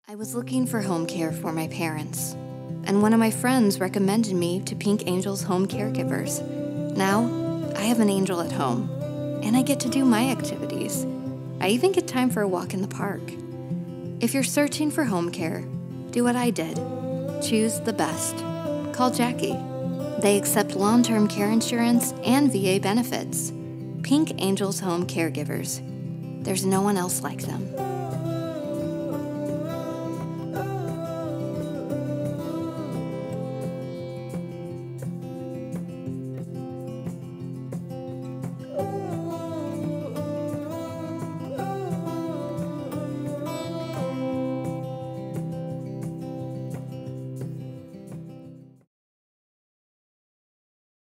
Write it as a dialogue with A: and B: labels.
A: I was looking for home care for my parents, and one of my friends recommended me to Pink Angel's Home Caregivers. Now, I have an angel at home, and I get to do my activities. I even get time for a walk in the park. If you're searching for home care, do what I did. Choose the best. Call Jackie. They accept long-term care insurance and VA benefits. Pink Angel's Home Caregivers. There's no one else like them.